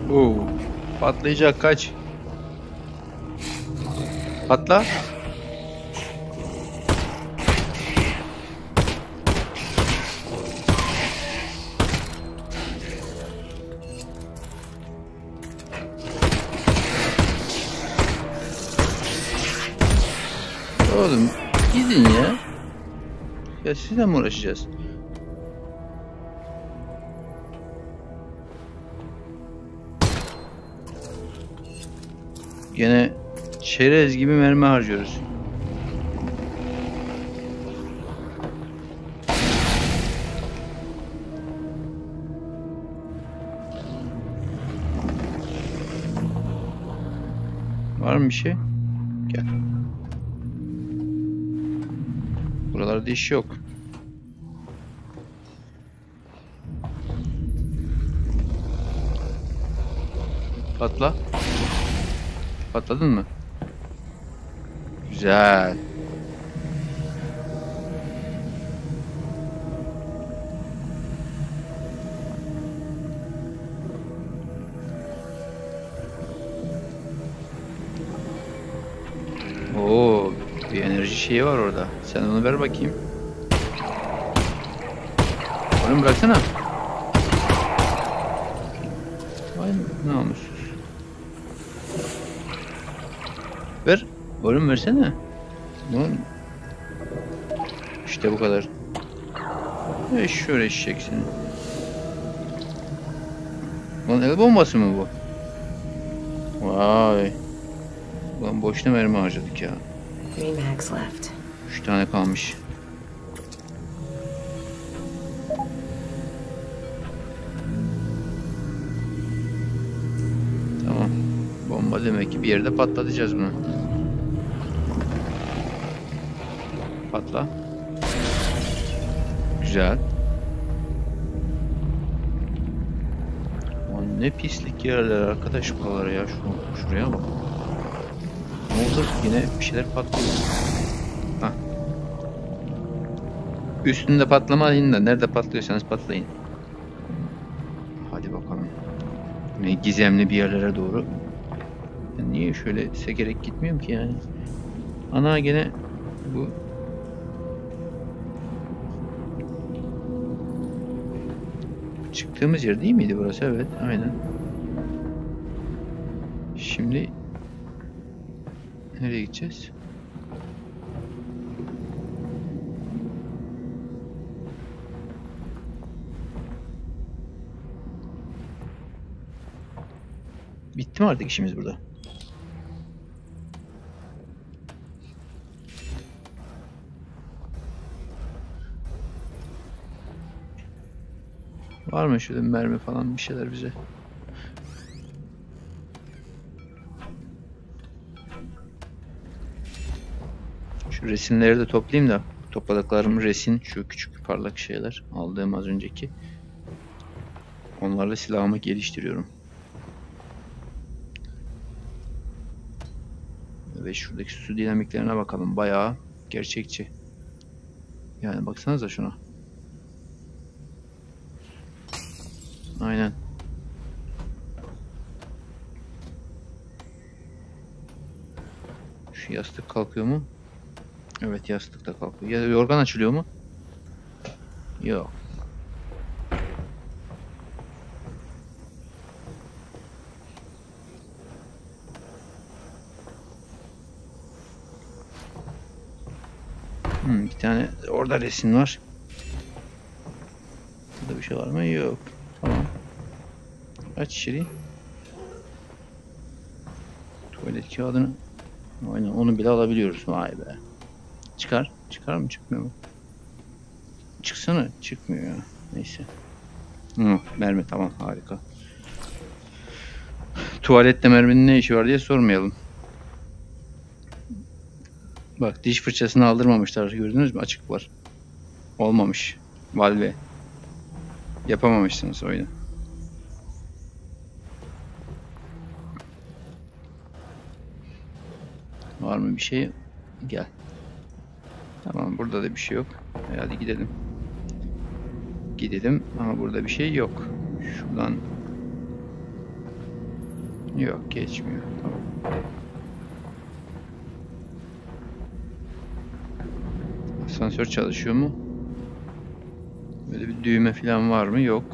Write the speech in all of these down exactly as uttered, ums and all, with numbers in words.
Oo, patlayacak, kaç. Patla. Oğlum gidin ya. Ya sizle mi uğraşacağız? Gene çerez gibi mermi harcıyoruz. Var mı bir şey? Gel. Buralarda iş yok. Patla. Patladın mı? Güzel. Oo, bir enerji şeyi var orada. Sen onu ver bakayım. Onu bıraksana. Vay namussuz. Ver. Oğlum versene. Oğlum. İşte bu kadar. E şöyle eşek seni. Lan el bombası mı bu? Vay. Ulan boşuna mermi harcadık ya. Üç tane kalmış. Tamam. Bomba demek ki bir yerde patlatacağız bunu. Patla. Güzel. Aman ne pislik yerler arkadaş buralar ya. Şu, şuraya bak. Ne oldu? Yine bir şeyler patlıyor. Hah. Üstünde patlamayın da nerede patlıyorsanız patlayın. Hadi bakalım. Ne gizemli bir yerlere doğru. Ben niye şöyle sekerek gitmiyorum ki yani? Ana gene bu çıktığımız yer değil miydi burası? Evet, aynen. Şimdi nereye gideceğiz? Bitti mi artık işimiz burada? Var mı şurada mermi falan bir şeyler bize? Şu resimleri de toplayayım da. Topladıklarım resim, şu küçük parlak şeyler. Aldığım az önceki. Onlarla silahımı geliştiriyorum. Ve şuradaki su dinamiklerine bakalım. Bayağı gerçekçi. Yani baksanıza şuna. Aynen. Şu yastık kalkıyor mu? Evet, yastık da kalkıyor. Ya yorgan açılıyor mu? Yok. Hmm, bir tane orada resim var. Burada bir şey var mı? Yok. Tamam. Aç içeri. Tuvalet kağıdını. Aynen, onu bile alabiliyoruz. Vay be. Çıkar. Çıkar mı? Çıkmıyor mu? Çıksana. Çıkmıyor ya. Neyse. Hı, mermi tamam, harika. Tuvalette merminin ne işi var diye sormayalım. Bak, diş fırçasını aldırmamışlar. Gördünüz mü? Açık var. Olmamış. Valve. Yapamamışsınız oyunu. Var mı bir şey? Gel. Tamam, burada da bir şey yok. E, hadi gidelim. Gidelim ama burada bir şey yok. Şuradan Yok, geçmiyor. Tamam. Asansör çalışıyor mu? Böyle bir düğme falan var mı? Yok.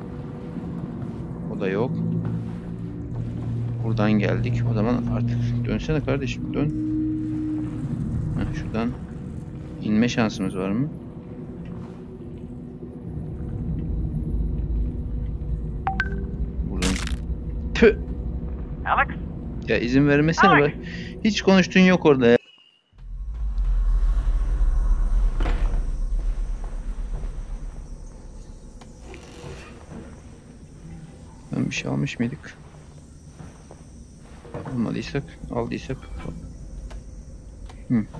O da yok. Buradan geldik. O zaman artık dönsene kardeşim, dön. Heh, şuradan inme şansımız var mı? Buradan. Tüh! Alex? Ya izin vermesene bak. Hiç konuştuğun yok orada ya. Ben bir şey almış mıydık? Almadıysak, aldıysak. Hı.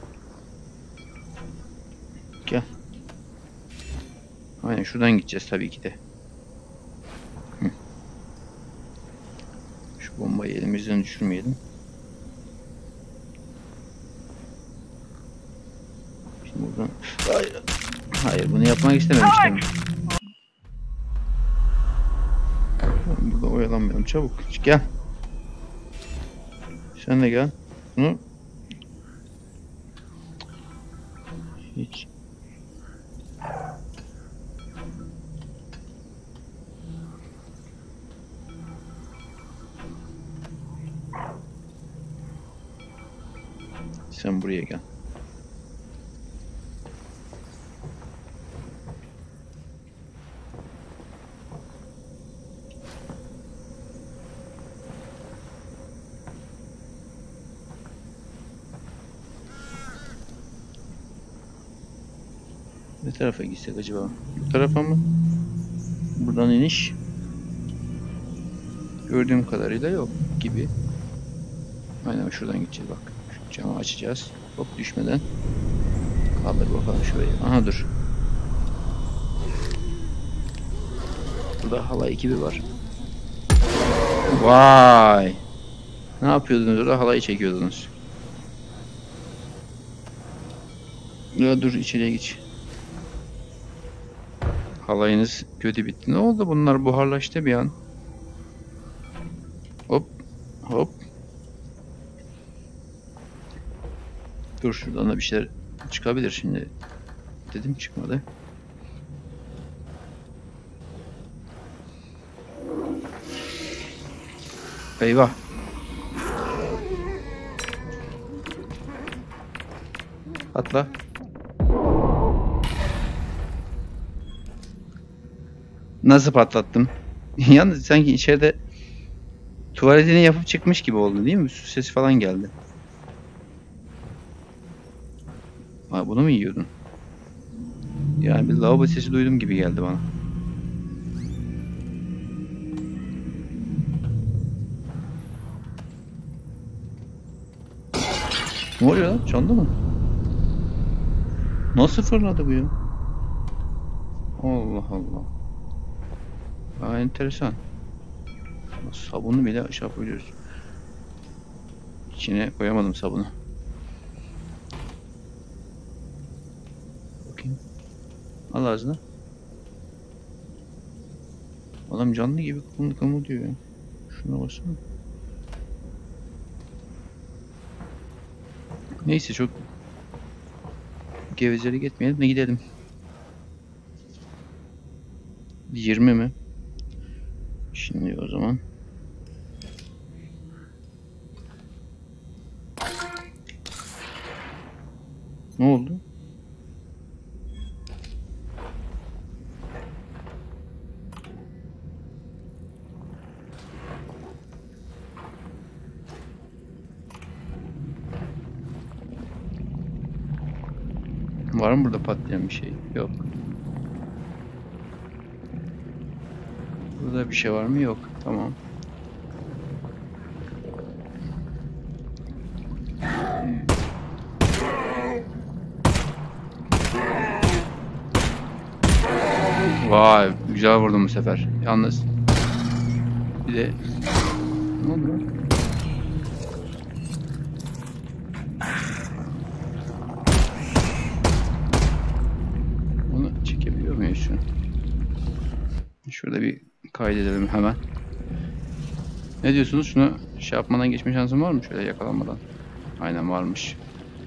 Gel. Aynen şuradan gideceğiz tabii ki de. Hı. Şu bombayı elimizden düşürmeyelim. Şimdi buradan... Hayır. Hayır, bunu yapmak istememiştim. Burada oyalanmayalım, çabuk. Gel. Sen de gel. Bunu hiç sen buraya gel. Ne tarafa gitsek acaba? Bu tarafa mı? Buradan iniş. Gördüğüm kadarıyla yok gibi. Aynen şuradan gideceğiz bak. Şu camı açacağız. Hop, düşmeden. Kaldır bakalım şurayı. Aha, dur. Burada halay ekibi var. Vay. Ne yapıyordunuz orada? Halayı çekiyordunuz. Ya dur, içeriye geç. Halayınız kötü bitti. Ne oldu? Bunlar buharlaştı bir an. Hop. Hop. Dur, şuradan da bir şeyler çıkabilir şimdi. Dedim, çıkmadı. Eyvah. Atla. Nasıl patlattım? Yalnız sanki içeride tuvaletini yapıp çıkmış gibi oldu değil mi? Su sesi falan geldi. Ha, bunu mu yiyordun? Yani bir lavabo sesi duydum gibi geldi bana. Ne oluyor lan? Çandı mı? Nasıl fırladı bu ya? Allah Allah. Aa, enteresan. Sabunu bile şey yapabiliyoruz. İçine koyamadım sabunu. Bakayım. Al ağzına. Adam canlı gibi kımıl kımıl diyor ya. Şuna baksana. Neyse, çok gevezelik etmeyelim de gidelim. yirmi mi? Şimdi o zaman. Ne oldu? Var mı burada patlayan bir şey? Yok. Burada bir şey var mı? Yok. Tamam. Vay, güzel vurdum bu sefer. Yalnız bir de ne oldu lan? Bunu çekebiliyor muyuz şu an? Şurada bir kaydedelim hemen. Ne diyorsunuz? Şunu şey yapmadan geçme şansım var mı? Şöyle yakalanmadan. Aynen varmış.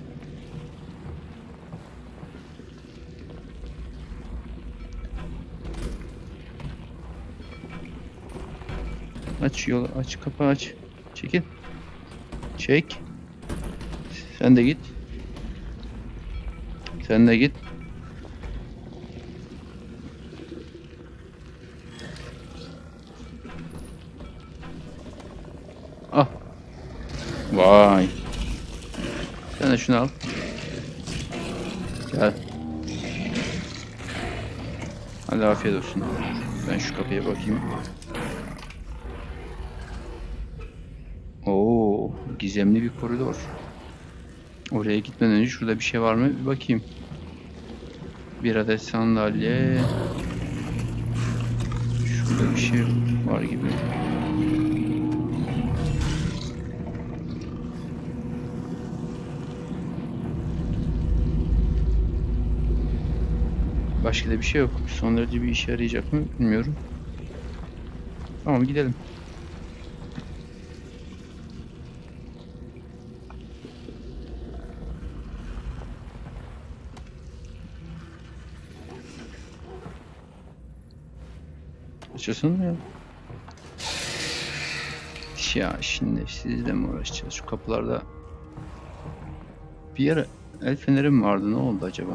Aç yolu, aç kapı aç. Çekil. Çek. Sen de git. Sen de git. Ah. Vay. Sen de şunu al. Gel. Hadi afiyet olsun. Ben şu kapıya bakayım. Oo, gizemli bir koridor. Oraya gitmeden önce şurada bir şey var mı? Bir bakayım. Bir adet sandalye. Şurada bir şey var gibi. Başka da bir şey yok. Son derece bir işe yarayacak mı bilmiyorum. Tamam gidelim. Açılsın mı ya? Ya şimdi sizle mi uğraşacağız? Şu kapılarda bir yere el feneri mi vardı? Ne oldu acaba?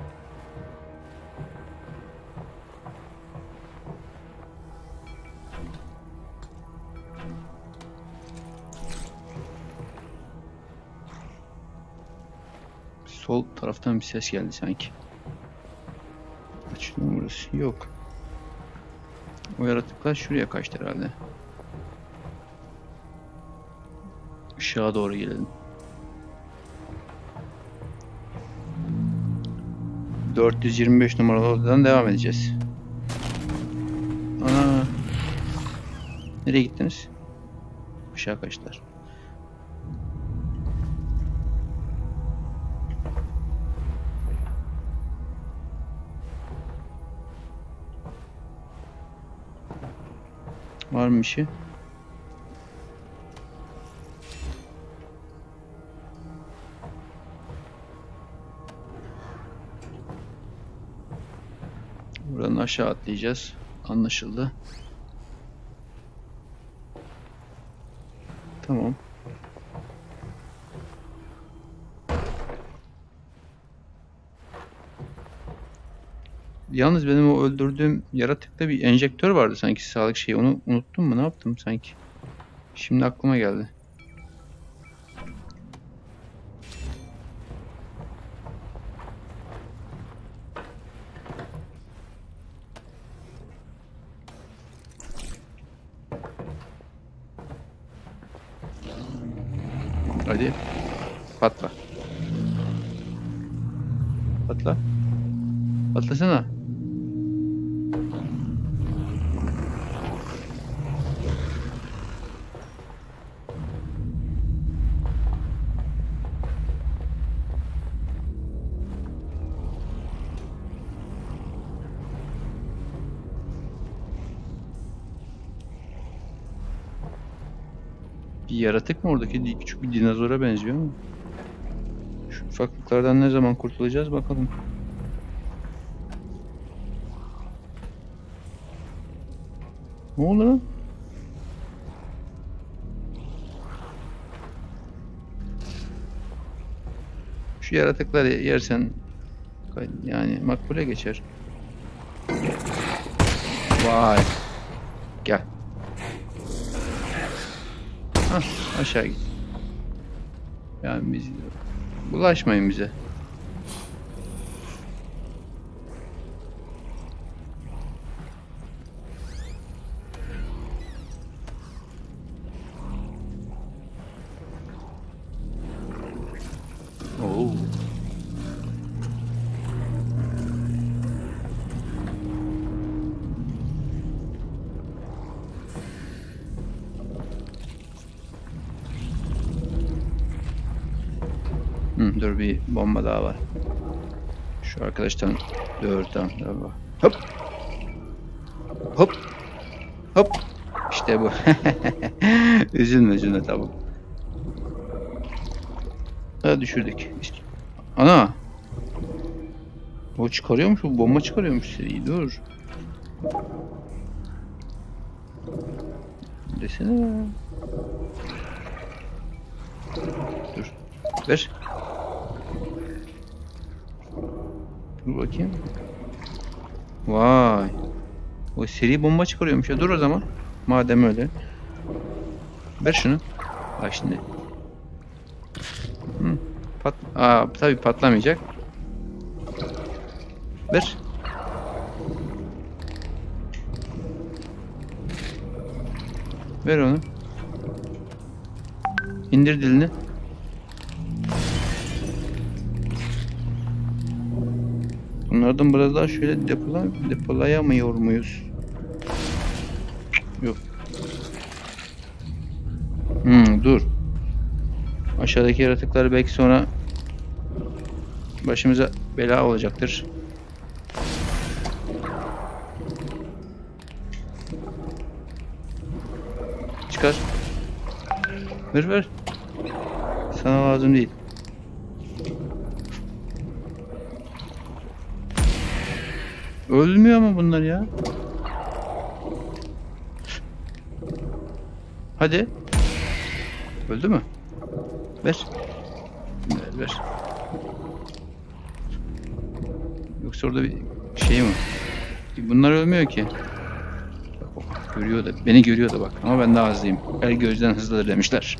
Sol taraftan bir ses geldi sanki. Açılıyor mu burası? Yok. O yaratıklar şuraya kaçtı herhalde. Işığa doğru gelelim. dört yüz yirmi beş numaralı odadan devam edeceğiz. Ana. Nereye gittiniz? Işığa kaçtılar. Var mı bir şey? Buradan aşağı atlayacağız. Anlaşıldı. Tamam. Yalnız benim o öldürdüğüm yaratıkta bir enjektör vardı sanki, sağlık şeyi. Onu unuttum mu? Ne yaptım sanki? Şimdi aklıma geldi. Hadi. Patla. Patla. Patlasana. Bir yaratık mı oradaki? Küçük bir dinozora benziyor mu? Şu ufaklıklardan ne zaman kurtulacağız bakalım. Ne oldu lan? Şu yaratıkları yersen yani makbule geçer. Vay. Gel. Hah, aşağı git. Yani biz bulaşmayın bize. Oo. Hı, dur, bir bomba daha var. Şu arkadaştan dur, tamam, tamam. Hop. Hop. Hop. İşte bu. Üzülme üzülme, tamam. Ha, düşürdük. Ana. O çıkarıyormuş, bu bomba çıkarıyormuş seriyi, dur. Desene. Dur. Ver. Dur bakayım. Vay. O seri bomba çıkarıyormuş ya. Dur o zaman. Madem öyle. Ver şunu. Bak şimdi. Hı. Pat Aa, tabii patlamayacak. Ver. Ver onu. İndir dilini. Bunlardan biraz daha şöyle depola, depolayamıyor muyuz? Yok. Hmm, dur. Aşağıdaki yaratıklar belki sonra başımıza bela olacaktır. Çıkar. Ver ver. Sana lazım değil. Ölmüyor mu bunlar ya? Hadi. Öldü mü? Ver. Ver ver. Yoksa orada bir şey mi? Bunlar ölmüyor ki. Bak, görüyor da, beni görüyor da bak. Ama ben daha hızlıyım. El gözden hızlıdır demişler.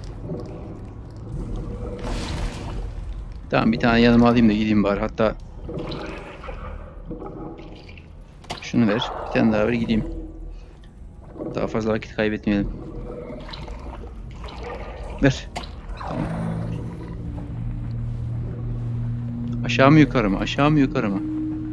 Tamam, bir tane yanıma alayım da gideyim bari. Hatta şunu ver. Bir tane daha ver, gideyim. Daha fazla vakit kaybetmeyelim. Ver. Tamam. Aşağı mı yukarı mı? Aşağı mı yukarı mı?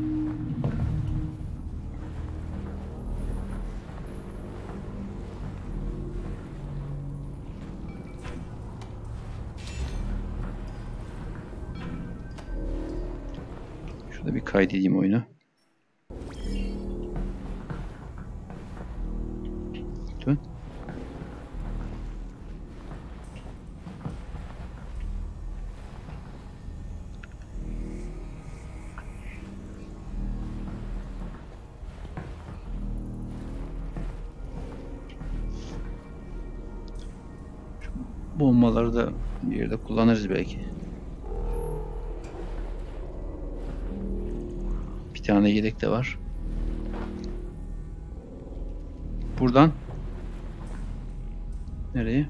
Şurada bir kaydedeyim oyunu. Dön. Bombaları da bir yerde kullanırız belki. Bir tane yedek de var. Buradan nereye?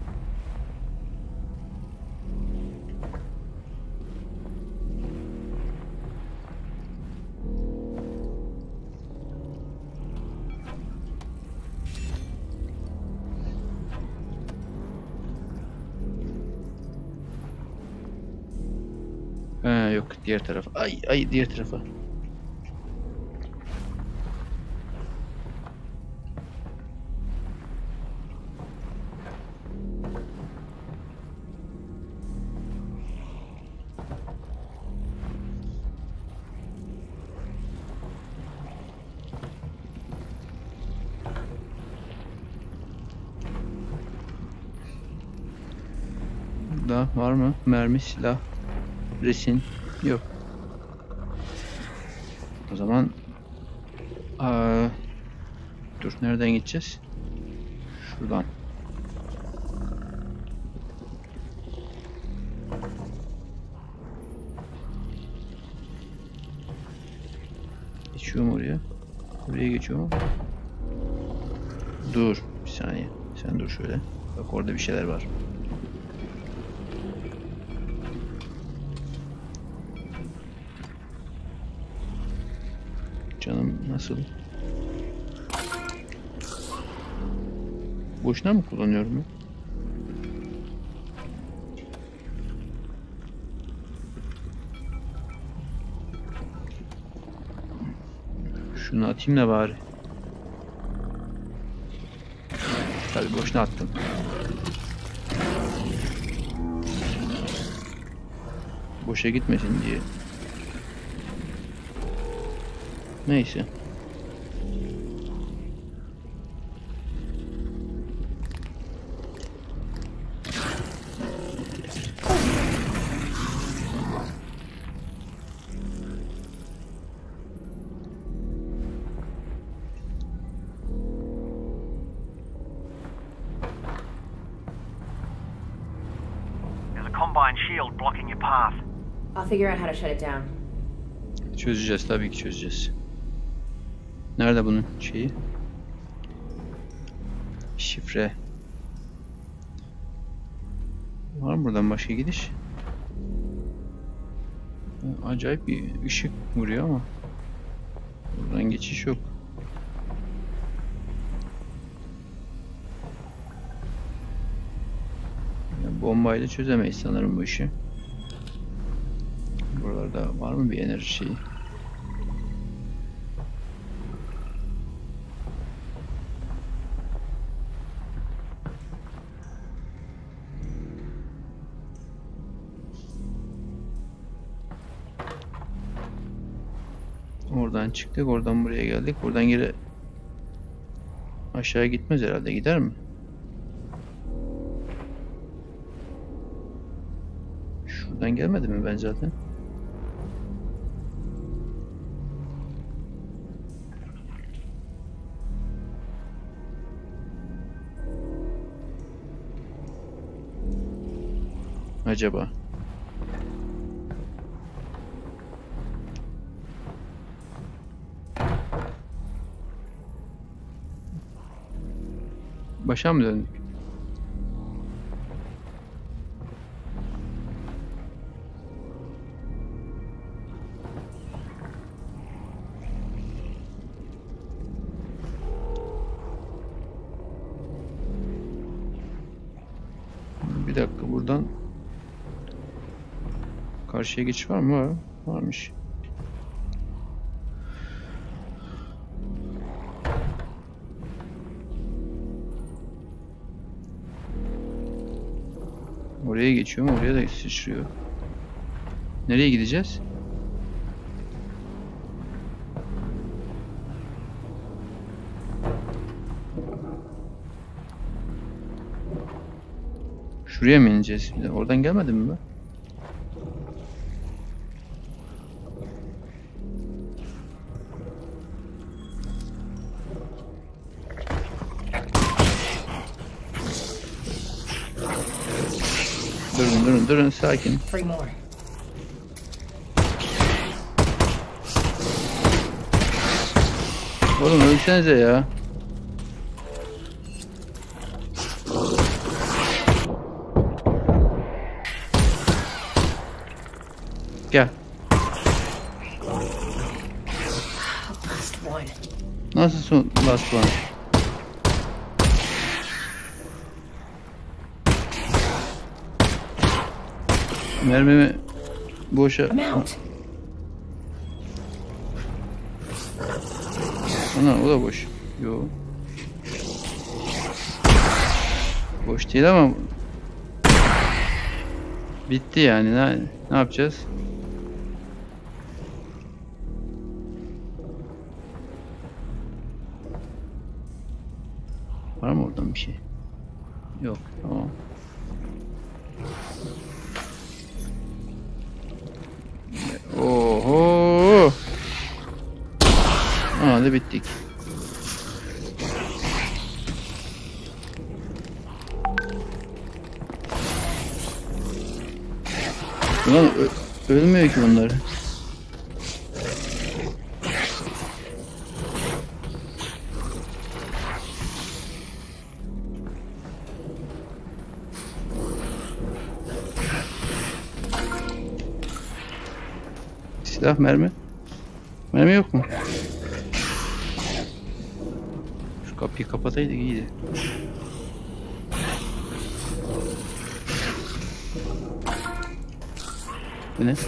Ha, yok, diğer tarafa. Ay ay, diğer tarafa. Burada var mı? Mermi, silah, resim yok. O zaman aa, dur, nereden gideceğiz? Şuradan. Geçiyor mu oraya? Oraya geçiyor mu? Dur bir saniye. Sen dur şöyle. Bak, orada bir şeyler var. Canım nasıl? Boşuna mı kullanıyorum ya? Şunu atayım da bari. Tabii boşuna attım. Boşa gitmesin diye. Neyse. path. I'll figure out how to shut it down. Çözeceğiz, tabii ki çözeceğiz. Nerede bunun şeyi? Şifre. Var mı buradan başka gidiş? Acayip bir ışık vuruyor ama buradan geçiş yok. Yani bombayla çözemeyiz sanırım bu işi. Buralarda var mı bir enerji şeyi? Oradan çıktık, oradan buraya geldik. Buradan geri aşağı gitmez herhalde. Gider mi? Şuradan gelmedi mi ben zaten? Acaba? Başa mı döndük? Bir dakika, buradan karşıya geçiş var mı? Var. Varmış. Oraya geçiyor mu? Oraya da sıçrıyor. Nereye gideceğiz? Şuraya mı ineceğiz? Oradan gelmedi mi ben? Durun durun durun, sakin. Three more. Oğlum ölsenize ya. Gel. Last one. Nasıl son last one? Mermimi boşa... I'm out. Ana o da boş. Yo. Boş değil ama bitti yani. Ne, ne yapacağız? Var mı oradan bir şey? Yok. Tamam. Oho. Hadi bittik. Ulan ölmüyor ki bunlar. Silah, mermi. Mermi yok mu? Şu kapıyı kapataydık iyiydi. Bu ne?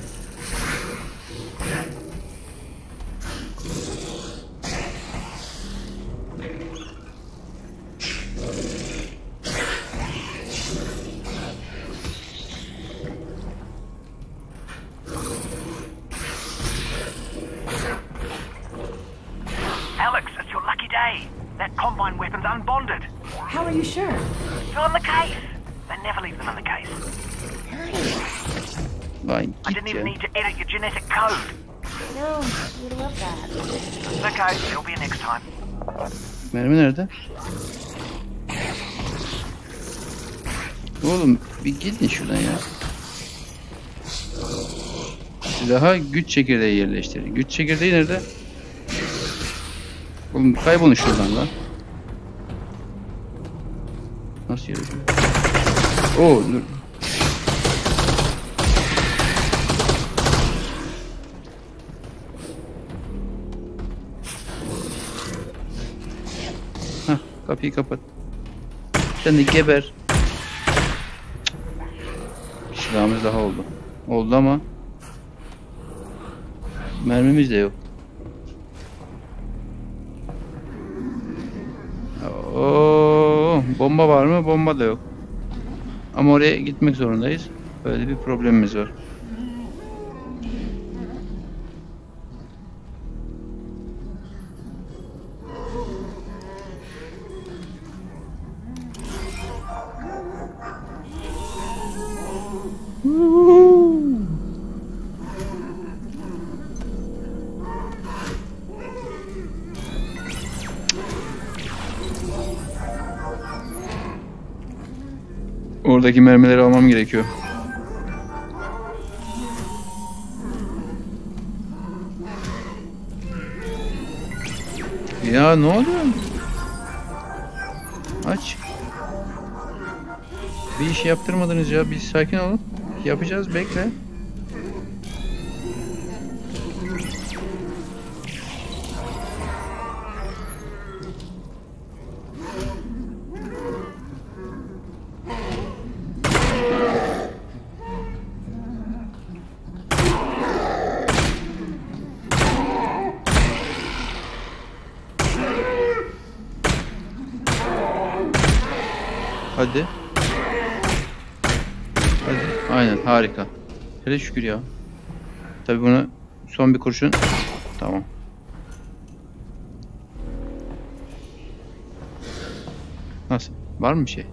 Alex, it's your lucky day. That Combine weapon's unbonded. How are you sure? Still in the case. They never leave them in the case. Nice. Vay I git didn't ya. even need to edit your genetic code. No, you'd love that. It's okay, it'll be next time. Mermi nerede? Oğlum bir gidin şuradan ya. Silaha güç çekirdeği yerleştir. Güç çekirdeği nerede? Oğlum kaybolun şuradan lan. Nasıl yerleştir? Oo dur. Hah, kapıyı kapat. Sen de geber. Silahımız daha oldu. Oldu ama mermimiz de yok. Oo, bomba var mı? Bomba da yok. Ama oraya gitmek zorundayız. Böyle bir problemimiz var. Oradaki mermileri almam gerekiyor. Ya ne oluyor? Aç. Bir iş yaptırmadınız ya. Bir sakin olun. Yapacağız, bekle. Hadi. Hadi. Aynen, harika. Hele şükür ya. Tabii bunu son bir kurşun. Tamam. Nasıl? Var mı bir şey?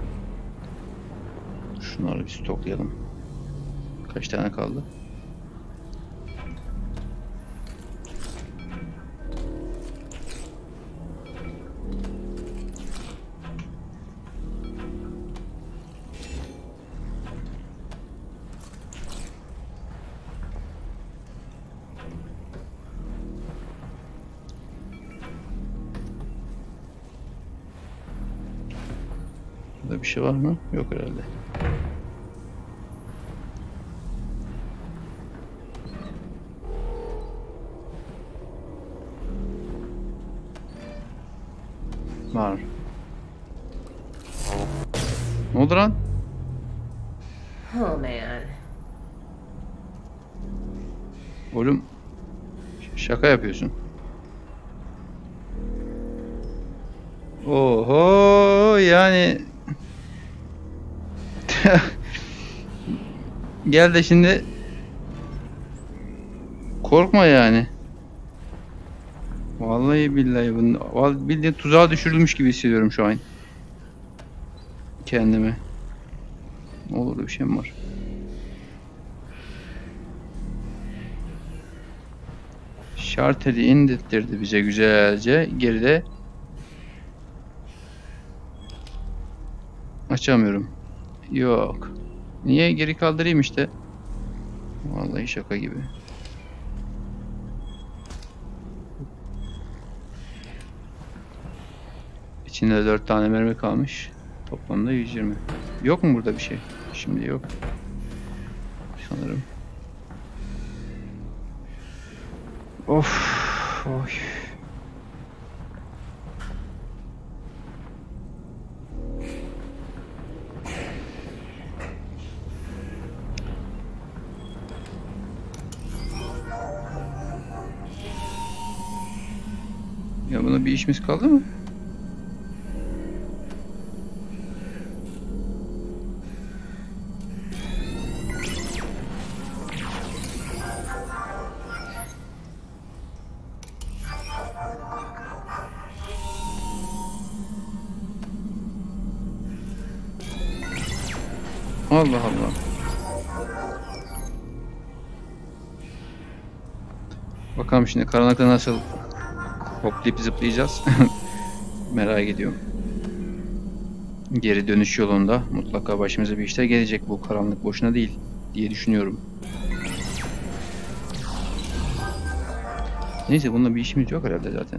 Şunları bir stoklayalım. Kaç tane kaldı? Burada bir şey var mı? Yok herhalde. Var. Ne oldu lan? Oh man. Oğlum şaka yapıyorsun. Oho yani gel de şimdi korkma yani. Vallahi billahi bunu vallahi bildiğin tuzağa düşürülmüş gibi hissediyorum şu an. Kendimi. Ne olur bir şey mi var? Şarteli indirttirdi bize güzelce. Geride açamıyorum. Yok. Niye geri kaldırayım işte? Vallahi şaka gibi. İçinde dört tane mermi kalmış. Toplamda yüz yirmi. Yok mu burada bir şey? Şimdi yok. Sanırım. Of. Oy. Ya buna bir işimiz kaldı mı? Allah Allah. Bakalım şimdi karanlıkta nasıl hoplayıp zıplayacağız. Merak ediyorum. Geri dönüş yolunda mutlaka başımıza bir işler gelecek. Bu karanlık boşuna değil diye düşünüyorum. Neyse bununla bir işimiz yok herhalde zaten.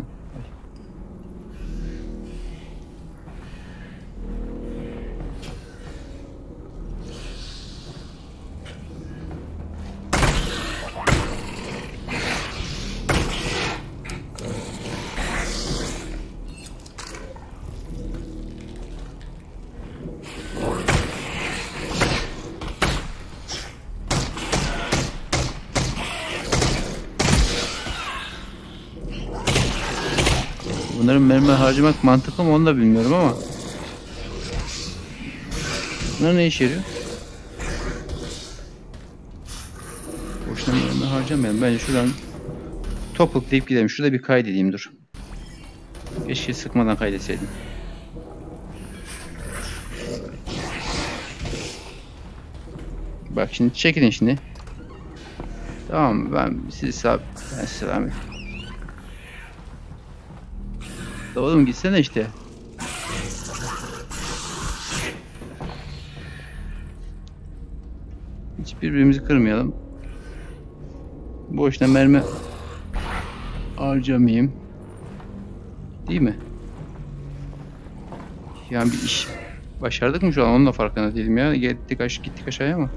Bunların mermi harcamak mantıklı mı onu da bilmiyorum ama. Bunlar ne işe yarıyor? Boşuna mermi harcamayalım. Bence şuradan topuklayıp gidelim. Şurada bir kaydedeyim dur. Keşke sıkmadan kaydetseydim. Bak şimdi çekilin şimdi. Tamam mı? Ben sizi sağ... Ben size selam edeyim. Oğlum gitsene işte. Hiç birbirimizi kırmayalım. Boşuna mermi harcamayayım. Değil mi? Yani bir iş başardık mı şu an? Onun da farkında değilim ya. Gittik, aş gittik aşağıya ama.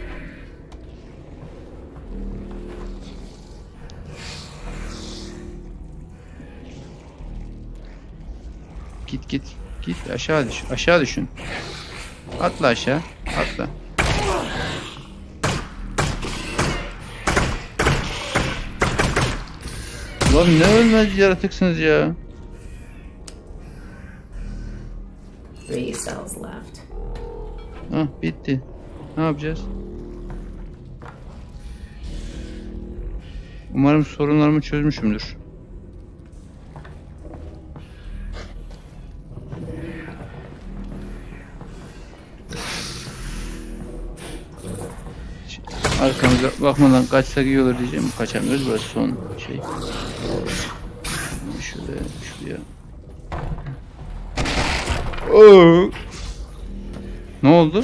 Git git. Git aşağı düş. Aşağı düşün. Atla aşağı. Atla. Ulan ne ölmez yaratıksınız ya. Three cells left. Hah bitti. Ne yapacağız? Umarım sorunlarımı çözmüşümdür. Arkamıza bakmadan kaçsak iyi olur diyeceğim. Kaçamıyoruz. Burası son şey. Şuraya, şuraya. Oo. Ne oldu?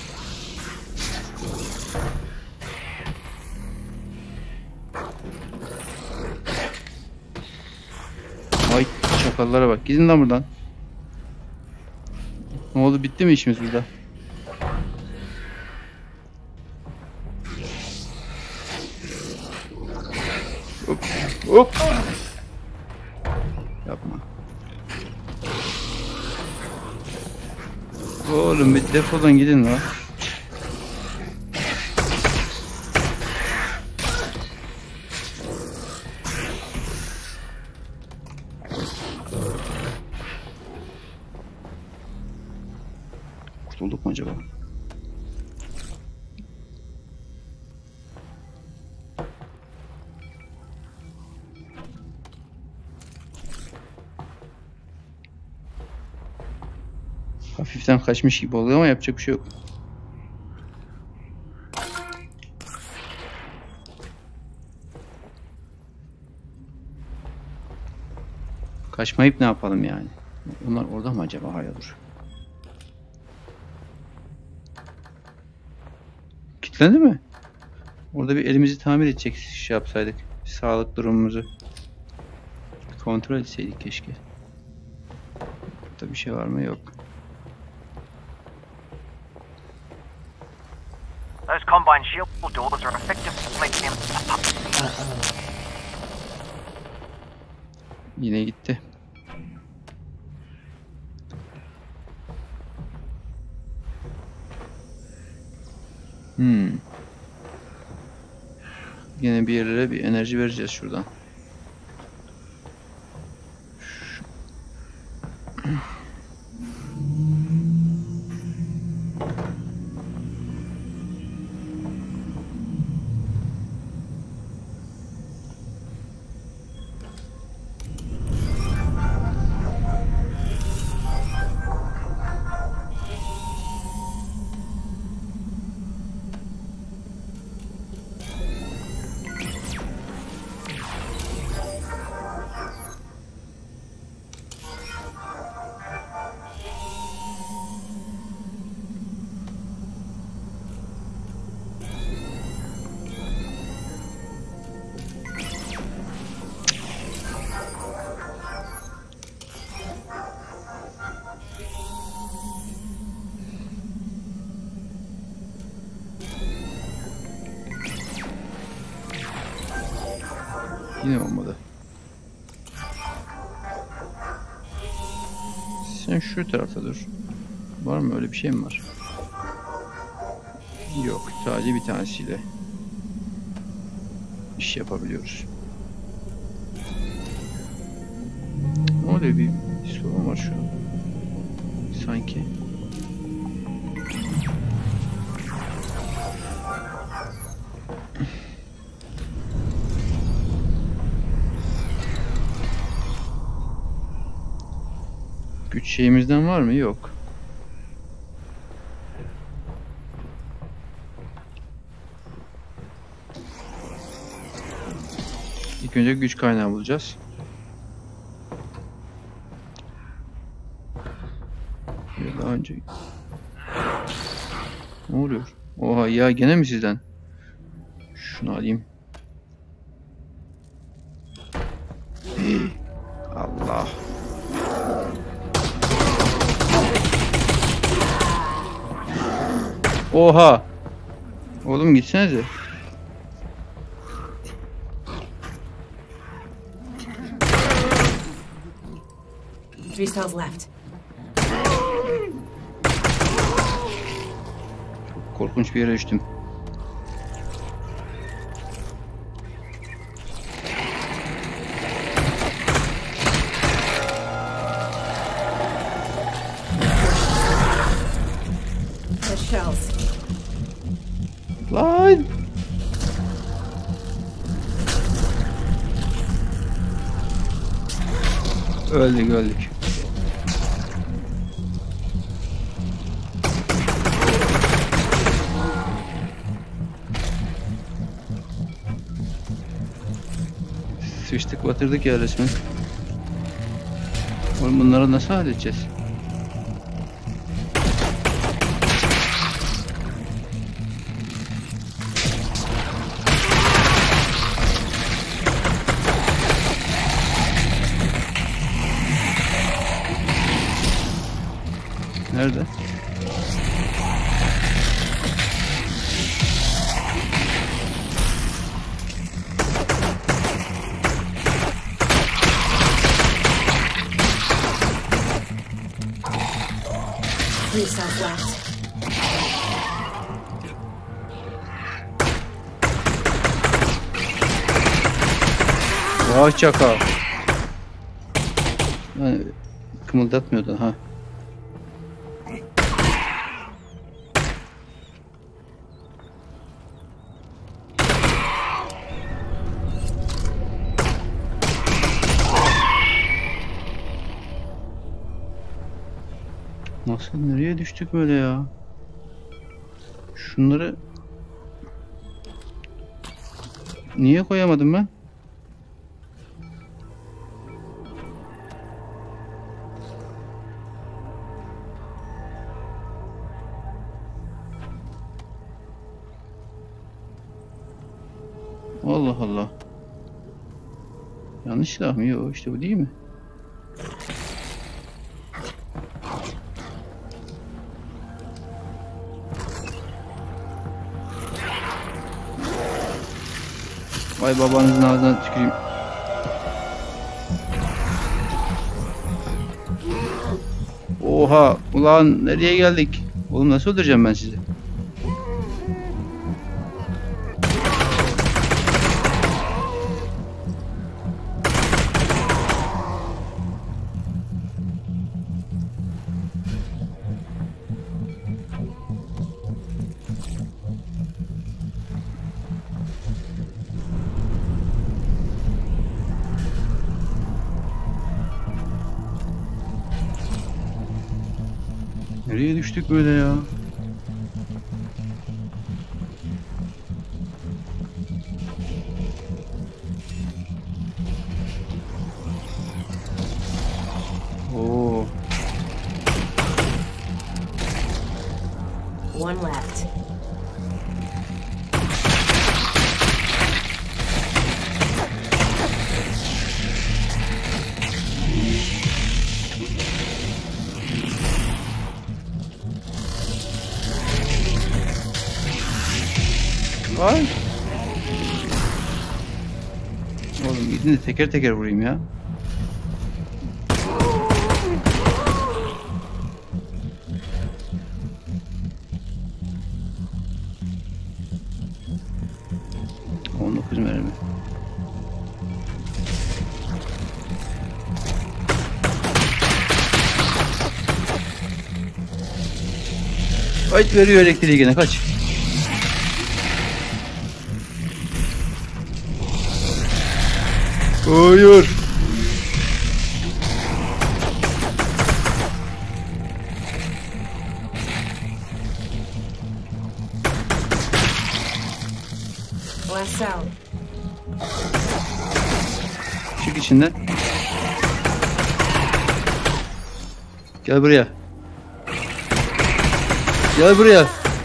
Ay çakallara bak. Gidin lan buradan. Ne oldu? Bitti mi işimiz burada? Hop. Hop. Yapma. Oğlum bir defolun gidin lan. Kurtulduk mu acaba? Hafiften kaçmış gibi oluyor ama yapacak bir şey yok. Kaçmayıp ne yapalım yani? Onlar orada mı acaba? Hayır dur. Kilitlendi mi? Orada bir elimizi tamir edecek şey yapsaydık. Sağlık durumumuzu kontrol etseydik keşke. Burada bir şey var mı? Yok. Those Combine shield doors are effectively making him pop. Yine gitti. Hmm. Yine bir yerlere bir enerji vereceğiz şuradan. Yine olmadı. Sen şu tarafta dur. Var mı öyle bir şey mi var? Yok, sadece bir tanesiyle iş yapabiliyoruz. Ne oluyor, bir sorun var şu an. Sanki. Güç şeyimizden var mı? Yok. İlk önce güç kaynağı bulacağız. Ya daha önce... Ne oluyor? Oha ya, gene mi sizden? Şunu alayım. Hey, Allah. Oha. Oğlum gitsenize. Three cells left. Çok korkunç bir yere düştüm. The shells. Lan. Öldük öldük. Sıçtık batırdık ya resmen. Oğlum bunları nasıl halledeceğiz? Nerede? Three cells left. Vay çakal. Yani kımıldatmıyordu ha. Nasıl, nereye düştük böyle ya? Şunları niye koyamadım ben? Allah Allah. Yanlış silah mı? Yok, işte bu değil mi? Vay babanızın ağzına tüküreyim. Oha ulan, nereye geldik? Oğlum nasıl öldüreceğim ben sizi? Nereye düştük böyle ya? Oo. One left. Ay. Oğlum Gidin de teker teker vurayım ya. on dokuz mermi. Ay veriyor elektriği gene, kaç. Hayır. Last out. Çık içinden. Gel buraya. Gel buraya.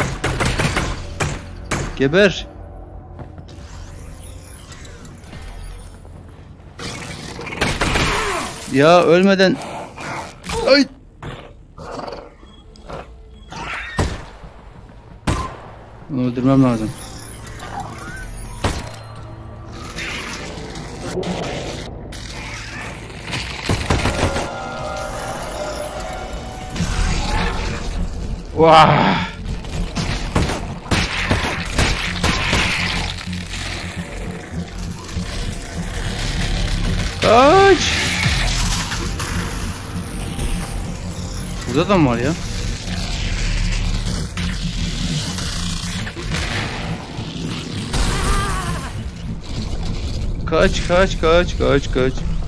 Geber. Ya ölmeden. Ay. Bunu öldürmem lazım. Vah. Kaç. Burada da mı var ya? Kaç kaç kaç kaç kaç.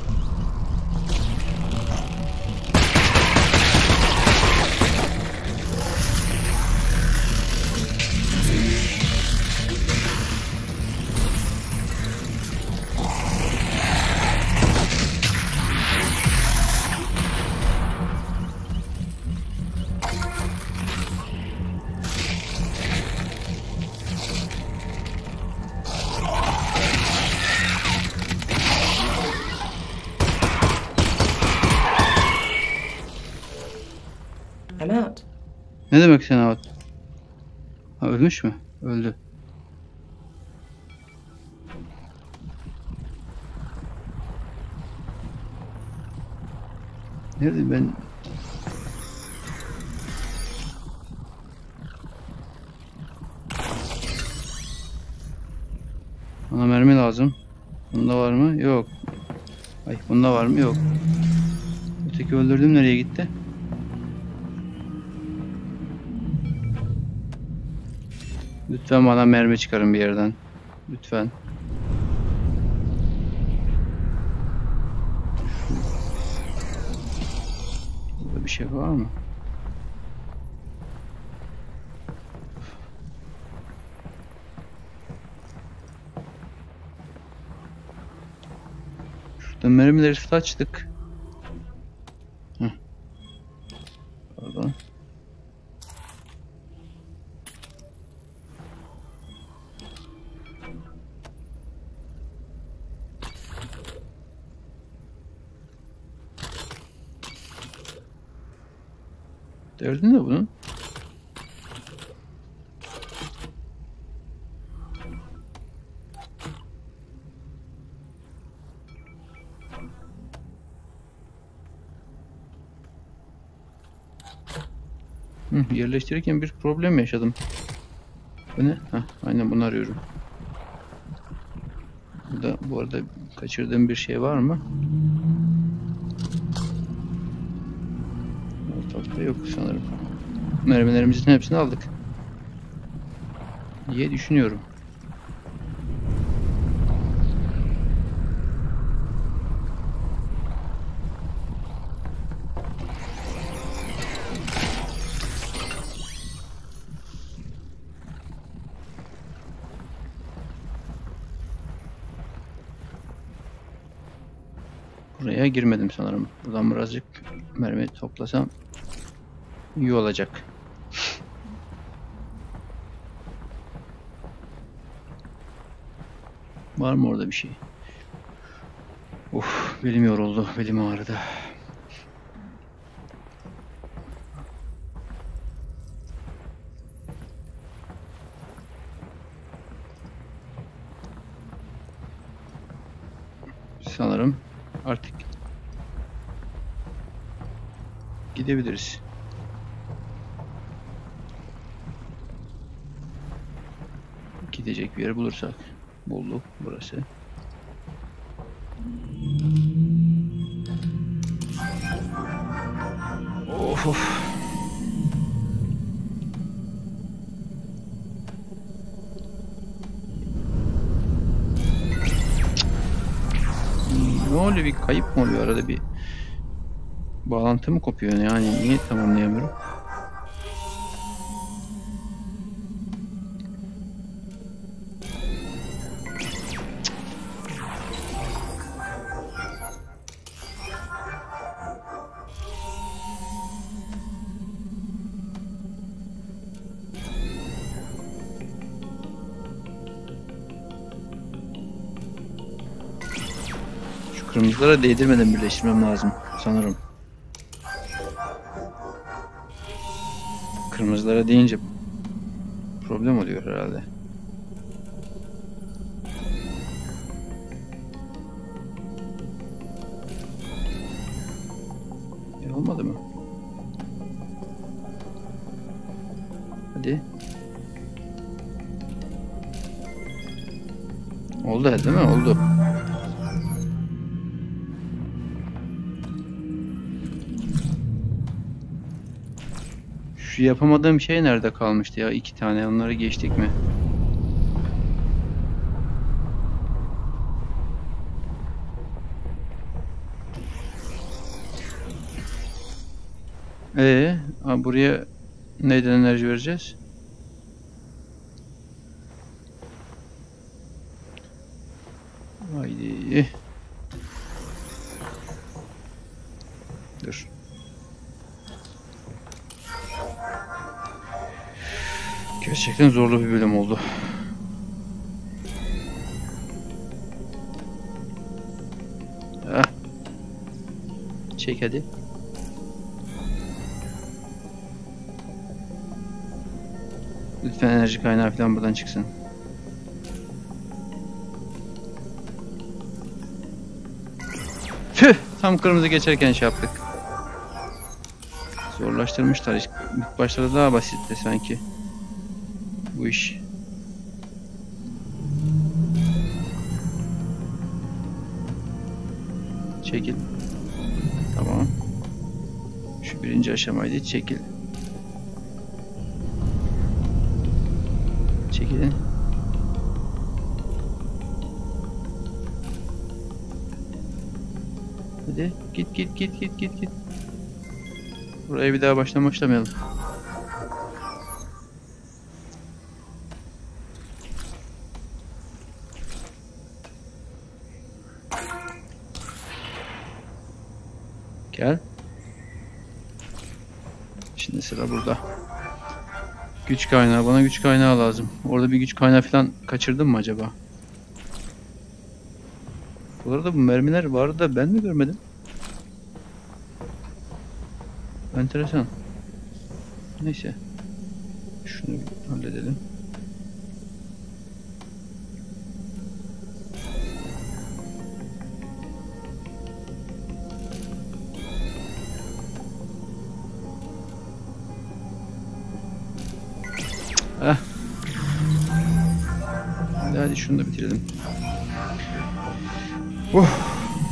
I'm out. Ne demek sen abi? Ha, ölmüş mü? Öldü. Nerede ben? Bana mermi lazım. Bunda var mı? Yok. Ay, bunda var mı? Yok. Öteki öldürdüm, nereye gitti? Lütfen bana mermi çıkarın bir yerden. Lütfen. Burada bir şey var mı? Şurada mermileri saçtık. Heh. Pardon. Derdin ne bunun? Hı, yerleştirirken bir problem yaşadım. Bu ne? Heh, aynen bunu arıyorum. Burada bu arada kaçırdığım bir şey var mı? Ortalıkta yok sanırım. Mermilerimizin hepsini aldık diye düşünüyorum. Buraya girmedim sanırım. Buradan birazcık mermi toplasam iyi olacak. Var mı orada bir şey? Of, belim yoruldu, belim ağrıdı. Artık gidebiliriz. Gidecek bir yer bulursak. Bulduk burası. Of of. Ne oluyor, bir kayıp mı oluyor arada, bir bağlantı mı kopuyor yani, niye tamamlayamıyorum? Kırmızılara değdirmeden birleştirmem lazım sanırım. Kırmızılara deyince problem oluyor herhalde. E, olmadı mı? Hadi. Oldu değil mi? Oldu. Şu yapamadığım şey nerede kalmıştı ya? İki tane. Onları geçtik mi? Ee, buraya neyden enerji vereceğiz? Haydi. Dur. Gerçekten zorlu bir bölüm oldu. Ah. Çek hadi. Lütfen enerji kaynağı falan buradan çıksın. Tüh! Tam kırmızı geçerken şey yaptık. Zorlaştırmışlar. İlk başlarda daha basitti sanki bu iş. Çekil. Tamam. Şu birinci aşamaydı. Çekil. Çekilin. Hadi git git git git git git. Buraya bir daha baştan başlamayalım. Gel. Şimdi sıra burada. Güç kaynağı. Bana güç kaynağı lazım. Orada bir güç kaynağı falan kaçırdım mı acaba? Bu arada bu mermiler vardı da ben mi görmedim? Enteresan. Neyse. Şunu bir halledelim. Ah. Hadi, hadi şunu da bitirelim. Oh.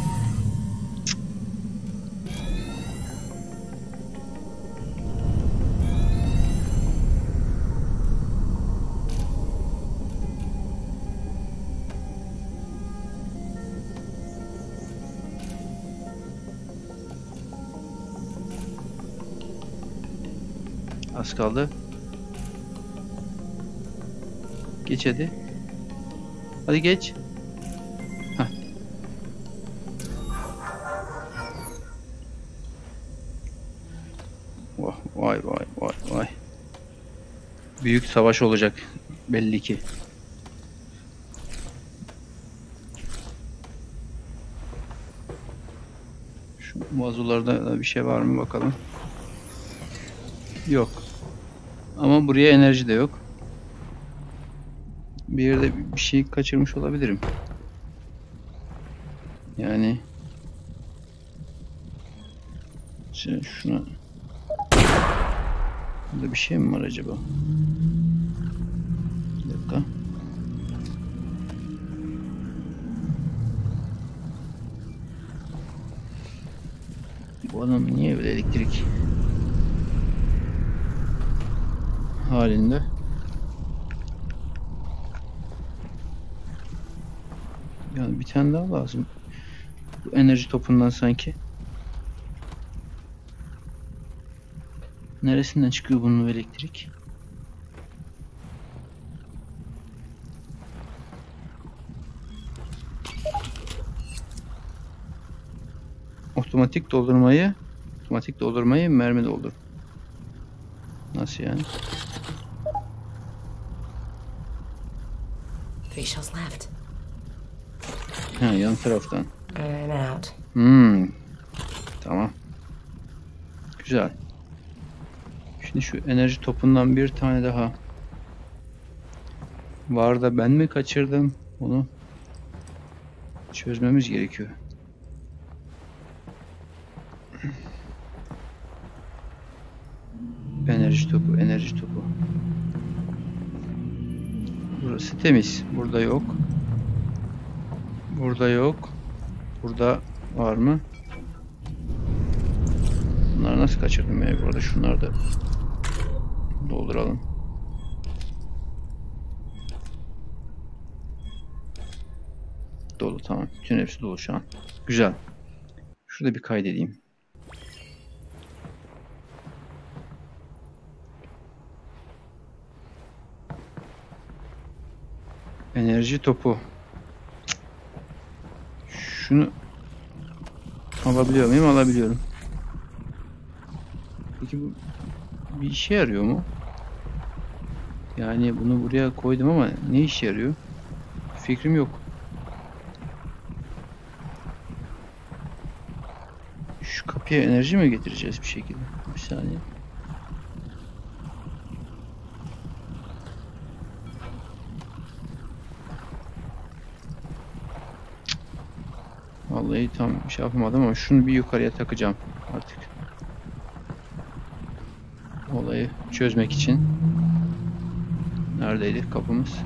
Az kaldı. Geç hadi. Hadi geç. Heh. Oh, vay vay vay vay. Büyük savaş olacak belli ki. Şu vazolarda da bir şey var mı bakalım. Yok. Ama buraya enerji de yok. Bir yerde bir şey kaçırmış olabilirim. Yani Şimdi şuna. Burada bir şey mi var acaba? Bir dakika. Bu adam niye böyle elektrik halinde? Yani bir tane daha lazım. Bu enerji topundan sanki. Neresinden çıkıyor bunun elektrik? Otomatik doldurmayı, otomatik doldurmayı mermi doldur. Nasıl yani? Three shells left. Ha, yan taraftan. I'm out. Hmm. Tamam. Güzel. Şimdi şu enerji topundan bir tane daha var da ben mi kaçırdım? Onu çözmemiz gerekiyor. Enerji topu, enerji topu. Burası temiz. Burada yok. Burada yok. Burada var mı? Bunları nasıl kaçırdım ya? Burada şunları da dolduralım. Dolu, tamam. Bütün hepsi dolu şu an. Güzel. Şurada bir kaydedeyim. Enerji topu. Şunu alabiliyor muyum? Alabiliyorum. Peki bu bir işe yarıyor mu? Yani bunu buraya koydum ama ne işe yarıyor? Fikrim yok. Şu kapıya enerji mi getireceğiz bir şekilde? Bir saniye. Vallahi tam bir şey yapamadım ama şunu bir yukarıya takacağım artık. Olayı çözmek için. Neredeydi kapımız?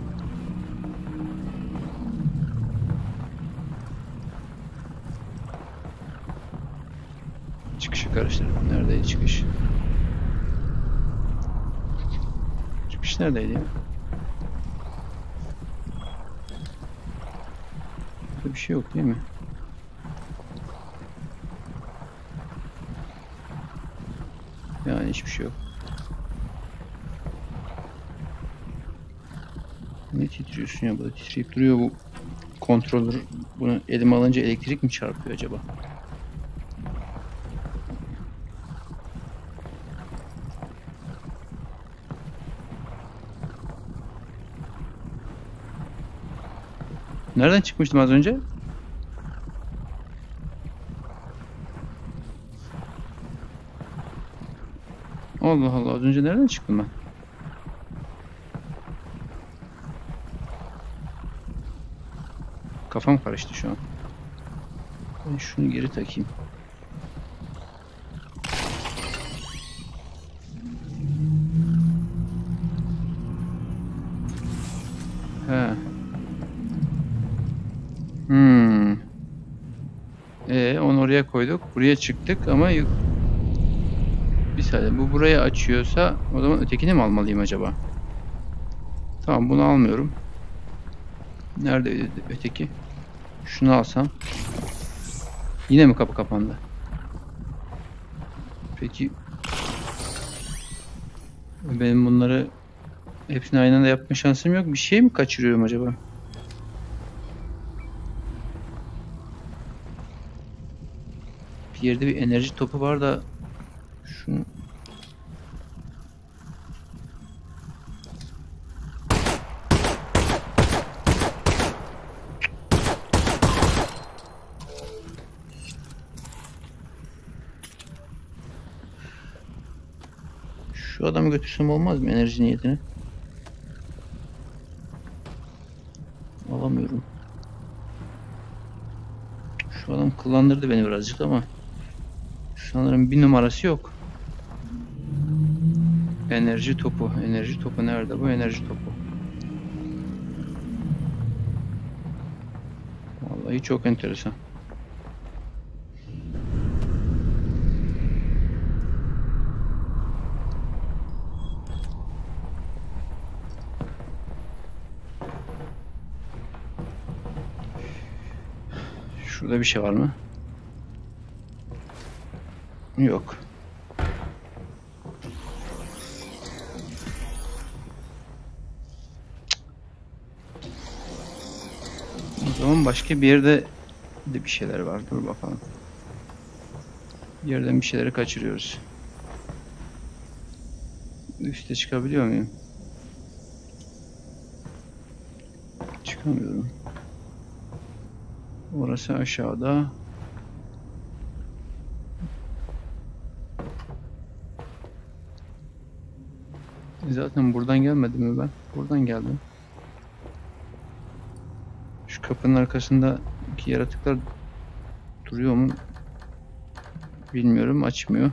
Çıkışı karıştırdım. Neredeydi çıkış? Çıkış neredeydi ya? Burada bir şey yok değil mi? Yani hiçbir şey yok. Ne titriyorsun ya? Burada titreyip duruyor bu kontrolör. Bunu elime alınca elektrik mi çarpıyor acaba? Nereden çıkmıştım az önce? Allah Allah, az önce nereden çıktım ben? Kafam karıştı şu an. Ben şunu geri takayım. He. Hmm. Ee, onu oraya koyduk. Buraya çıktık ama bir saniye, bu burayı açıyorsa o zaman ötekini mi almalıyım acaba? Tamam, bunu almıyorum. Neredeydi öteki? Şunu alsam. Yine mi kapı kapandı? Peki benim bunları hepsini aynı anda yapma şansım yok. Bir şey mi kaçırıyorum acaba? Bir yerde bir enerji topu var da şunu Şu adamı götürsem olmaz mı enerji niyetine? Alamıyorum. Şu adam kullandırdı beni birazcık ama Sanırım bir numarası yok. Enerji topu. Enerji topu nerede bu enerji topu? Vallahi çok enteresan. Şurada bir şey var mı? Yok. O zaman başka bir yerde de bir şeyler var. Dur bakalım. Bir yerden bir şeyleri kaçırıyoruz. Üste çıkabiliyor muyum? Çıkamıyorum. Orası aşağıda. Zaten buradan gelmedim mi ben? Buradan geldim. Şu kapının arkasındaki yaratıklar duruyor mu? Bilmiyorum. Açmıyor.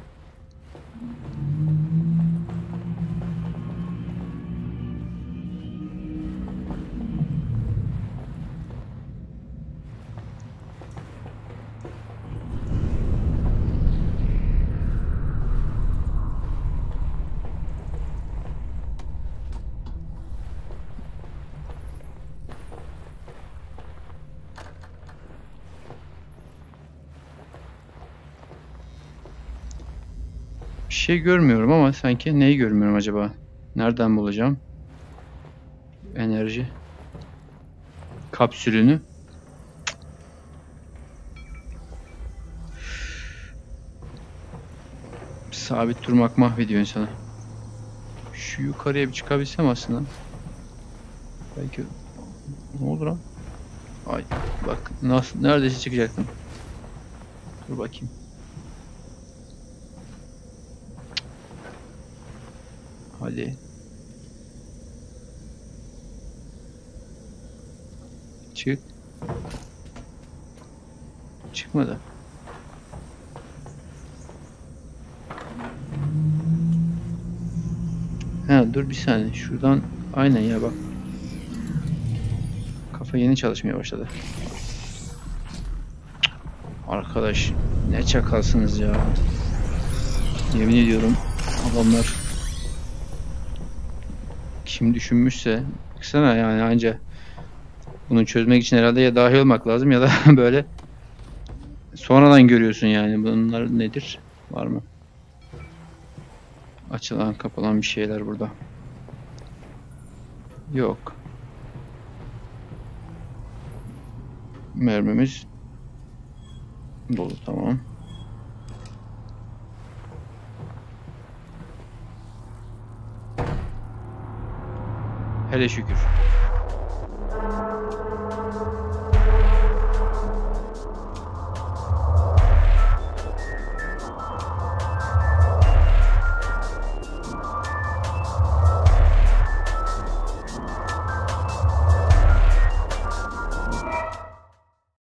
Bir şey görmüyorum ama sanki neyi görmüyorum acaba? Nereden bulacağım? Enerji kapsülünü. Sabit durmak mahvediyor insanı. Şu yukarıya bir çıkabilsem aslında. Belki ne olur ha? Ay bak nasıl neredeyse çıkacaktım. Dur bakayım. Hadi. Çık. Çıkmadı. Ha dur bir saniye. Şuradan aynen ya bak. Kafa yeni çalışmaya başladı. Arkadaş ne çakalsınız ya. Yemin ediyorum adamlar kim düşünmüşse baksana yani anca bunu çözmek için herhalde ya dahil olmak lazım ya da böyle sonradan görüyorsun yani bunlar nedir? Var mı? Açılan kapalan bir şeyler burada. Yok. Mermimiz dolu tamam. Hele şükür.